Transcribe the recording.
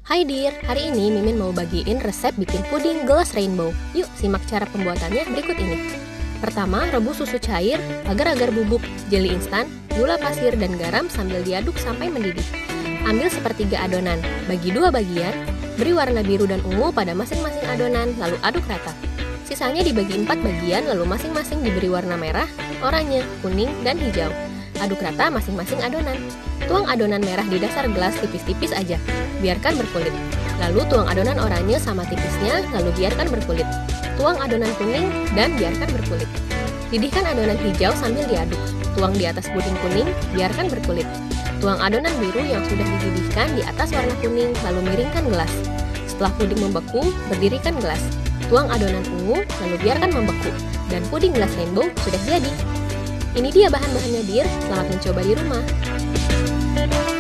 Hai Dir, hari ini Mimin mau bagiin resep bikin puding gelas rainbow. Yuk simak cara pembuatannya berikut ini. Pertama, rebus susu cair, agar-agar bubuk, jeli instan, gula pasir, dan garam sambil diaduk sampai mendidih. Ambil sepertiga adonan, bagi dua bagian, beri warna biru dan ungu pada masing-masing adonan, lalu aduk rata. Sisanya dibagi 4 bagian, lalu masing-masing diberi warna merah, oranye, kuning, dan hijau. Aduk rata masing-masing adonan. Tuang adonan merah di dasar gelas tipis-tipis aja, biarkan berkulit. Lalu tuang adonan oranye sama tipisnya, lalu biarkan berkulit. Tuang adonan kuning dan biarkan berkulit. Didihkan adonan hijau sambil diaduk. Tuang di atas puding kuning, biarkan berkulit. Tuang adonan biru yang sudah dididihkan di atas warna kuning, lalu miringkan gelas. Setelah puding membeku, berdirikan gelas. Tuang adonan ungu, lalu biarkan membeku. Dan puding gelas rainbow sudah jadi. Ini dia bahan-bahannya, Dir. Selamat mencoba di rumah.